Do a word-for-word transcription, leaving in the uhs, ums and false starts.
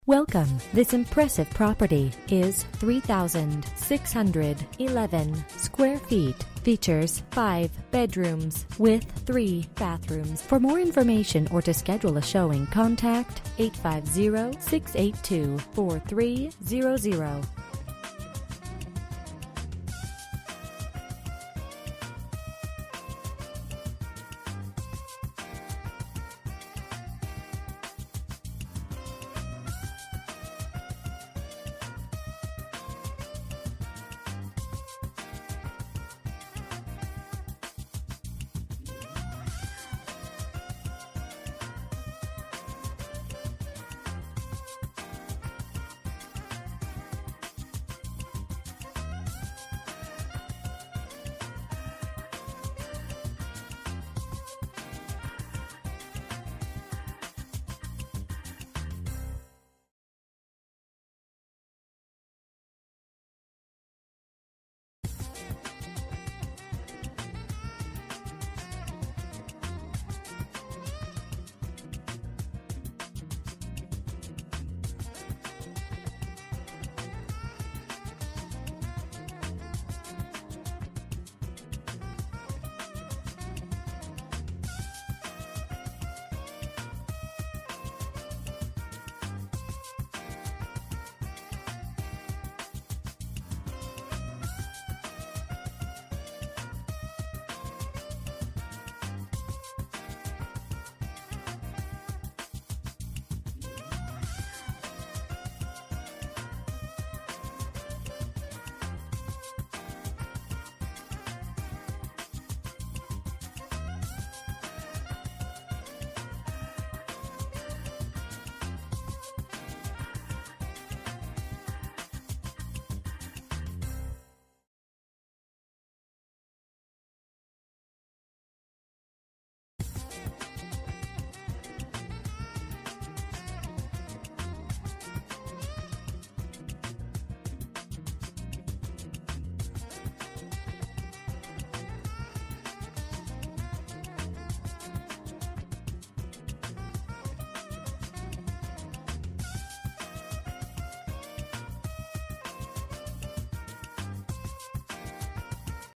Welcome. This impressive property is three thousand six hundred eleven square feet. Features five bedrooms with three bathrooms. For more information or to schedule a showing, contact eight five zero, six eight two, four three zero zero.